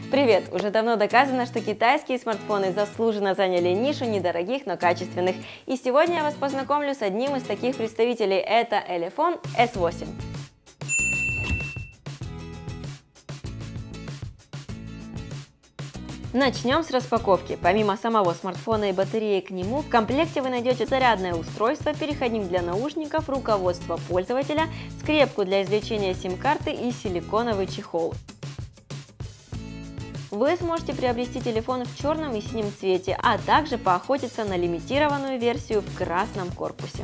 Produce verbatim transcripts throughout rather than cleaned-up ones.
Привет! Уже давно доказано, что китайские смартфоны заслуженно заняли нишу недорогих, но качественных. И сегодня я вас познакомлю с одним из таких представителей. Это Элефон эс восемь. Начнем с распаковки. Помимо самого смартфона и батареи к нему, в комплекте вы найдете зарядное устройство, переходник для наушников, руководство пользователя, скрепку для извлечения сим-карты и силиконовый чехол. Вы сможете приобрести телефон в черном и синем цвете, а также поохотиться на лимитированную версию в красном корпусе.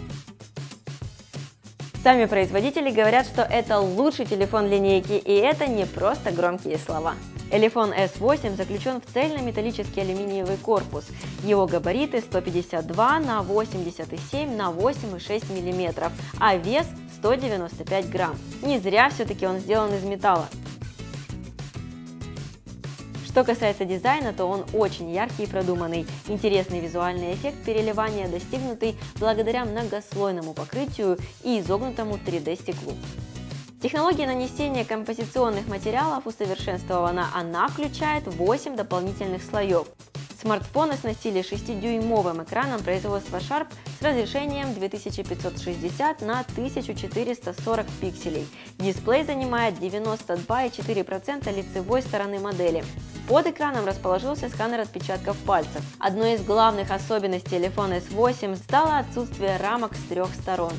Сами производители говорят, что это лучший телефон линейки, и это не просто громкие слова. Элефон эс восемь заключен в цельнометаллический алюминиевый корпус. Его габариты сто пятьдесят два на восемьдесят семь на восемь и шесть миллиметров, а вес сто девяносто пять грамм. Не зря все-таки он сделан из металла. Что касается дизайна, то он очень яркий и продуманный. Интересный визуальный эффект переливания достигнутый благодаря многослойному покрытию и изогнутому три дэ стеклу. Технология нанесения композиционных материалов усовершенствована, она включает восемь дополнительных слоев. Смартфон оснастили шестидюймовым экраном производства Sharp с разрешением две тысячи пятьсот шестьдесят на тысячу четыреста сорок пикселей. Дисплей занимает девяносто два и четыре десятых процента лицевой стороны модели. Под экраном расположился сканер отпечатков пальцев. Одной из главных особенностей Элефон эс восемь стало отсутствие рамок с трех сторон.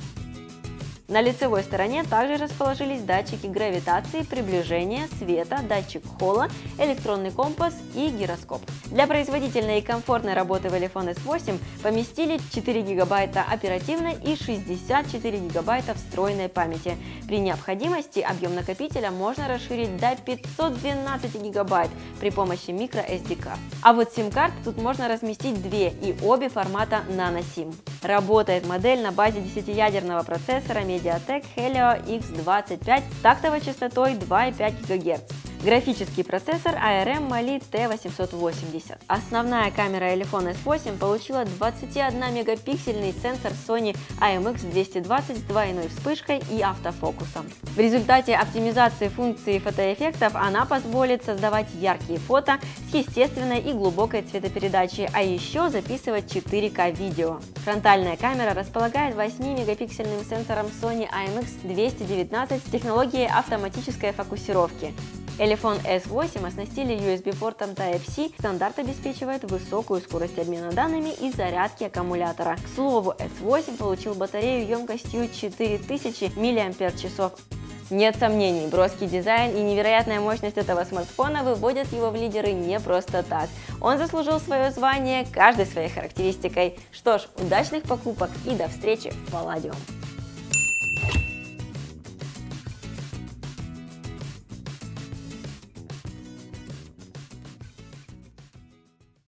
На лицевой стороне также расположились датчики гравитации, приближения, света, датчик холла, электронный компас и гироскоп. Для производительной и комфортной работы в Элефон эс восемь поместили четыре гигабайта оперативной и шестьдесят четыре гигабайта встроенной памяти. При необходимости объем накопителя можно расширить до пятисот двенадцати гигабайт при помощи микро эс ди карт. А вот сим-карт тут можно разместить две, и обе формата Nano SIM. Работает модель на базе десятиядерного процессора Mediatek Helio икс двадцать пять с тактовой частотой два и пять гигагерц. Графический процессор а эр эм Mali тэ восемьсот восемьдесят. Основная камера Элефон эс восемь получила двадцатиодномегапиксельный сенсор Sony а эм икс двести двадцать с двойной вспышкой и автофокусом. В результате оптимизации функции фотоэффектов она позволит создавать яркие фото с естественной и глубокой цветопередачей, а еще записывать четыре ка видео. Фронтальная камера располагает восьмимегапиксельным сенсором Sony а эм икс двести девятнадцать с технологией автоматической фокусировки. Элефон эс восемь оснастили ю эс би-портом Type-C, стандарт обеспечивает высокую скорость обмена данными и зарядки аккумулятора. К слову, эс восемь получил батарею емкостью четыре тысячи миллиампер-часов. Нет сомнений, броский дизайн и невероятная мощность этого смартфона выводят его в лидеры не просто так. Он заслужил свое звание каждой своей характеристикой. Что ж, удачных покупок и до встречи в Палладиум!